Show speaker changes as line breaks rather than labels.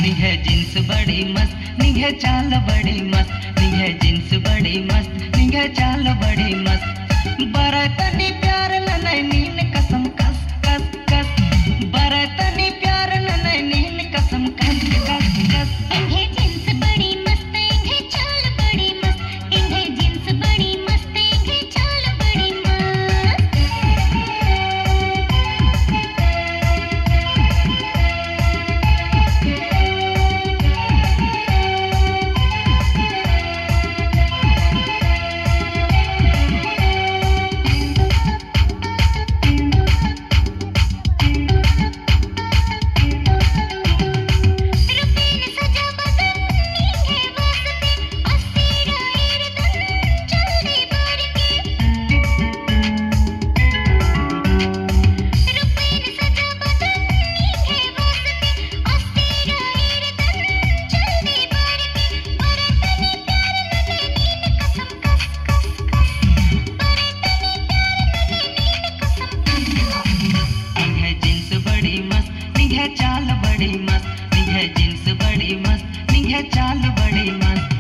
निघे jeans बड़ी मस्त निघे चाल बड़ी मस्त निघे जींस बड़ी मस्त निघे चाल बड़ी मस्त बरतनी प्यार नैनीन कसम कस कस कस बरतनी प्यार नैनीन कसम कस कस कस
इंघे जींस बड़ी मस्त इंघे चाल बड़ी मस्त इंघे जींस बड़ी मस्त इंघे चाल बड़ी मस्त
चाल बड़ी मस्त निघे जींस बड़ी मस्त निघे चाल बड़ी मस्त